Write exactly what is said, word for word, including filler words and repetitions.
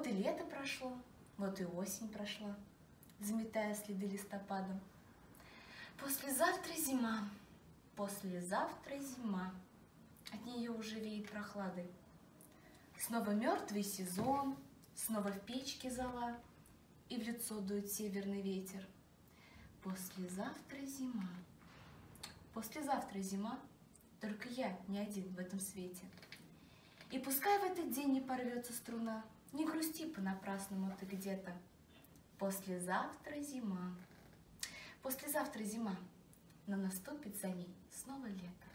Вот и лето прошло, вот и осень прошла, заметая следы листопадом. Послезавтра зима, послезавтра зима, от нее уже веет прохладой. Снова мертвый сезон, снова в печке зола, и в лицо дует северный ветер. Послезавтра зима, послезавтра зима, только я не один в этом свете. И пускай в этот день не порвется струна, не грусти понапрасному ты где-то. Послезавтра зима, послезавтра зима, но наступит за ней снова лето.